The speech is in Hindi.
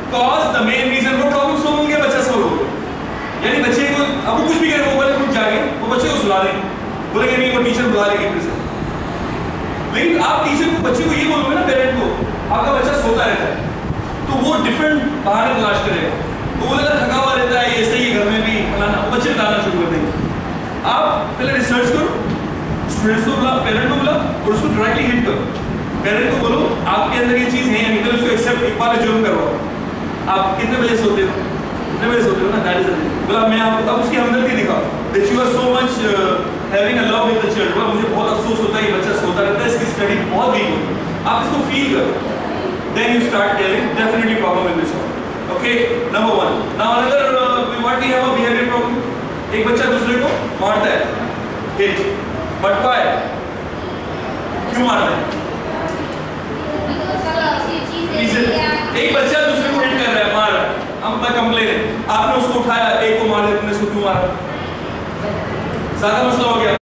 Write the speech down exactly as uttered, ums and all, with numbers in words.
cause the main reason वो प्रॉब्लम सॉल्व हो गया, बच्चा सॉल्व हो गया। यानी बच्चे को अब वो कुछ भी करे, वो बोले कुछ जागे, वो बच्चे को सुला देंगे, बोलेंगे नहीं वो टीचर बुला लेंगे फिर से। लेकिन आप टीचर को बच्चे को ये बोलोगे ना, पेरेंट को आपका बच्चा सोता रहता है, तो वो डिफरेंट बहाने तलाश करेगा। तो वो अगर थका हुआ रहता है, ऐसे ही घर में भी फलाना, वो बच्चे बताना शुरू कर देंगे। आप पहले रिसर्च करो, स्टूडेंट्स को बुला, पेरेंट को बुला और उसको डायरेक्टली हिट करो। पेरेंट को बोलो आपके अंदर ये चीज है या नहीं, तो उसको एक्सेप्ट एक बार जुर्म करवाओ। आप कितने बजे सोते हो? कितने बजे सोते हो ना, दैट इज बोला मैं आपको अब उसकी हमदर्दी दिखाओ, that you are so much having a love with the child. बोला मुझे बहुत अफसोस होता है ये बच्चा सोता रहता है, इसकी स्टडी बहुत वीक होती है। आप इसको फील करो, then you start telling definitely problem will be solved. Okay, number one. Now another what we have a behaviour problem. एक बच्चा दूसरे को मारता है, हिट, बट व्हाई? क्यों मारता है? एक बच्चा दूसरे को हिट कर रहा है, मार रहा है, हम पर कंप्लेन है, आपने उसको उठाया, एक को मार दिया, तुमने उसको क्यों मारा? ज्यादा मसला हो गया।